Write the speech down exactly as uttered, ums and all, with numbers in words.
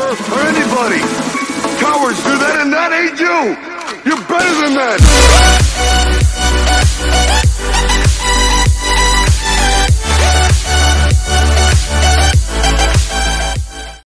or anybody. Cowards do that, and that ain't you. You're better than that.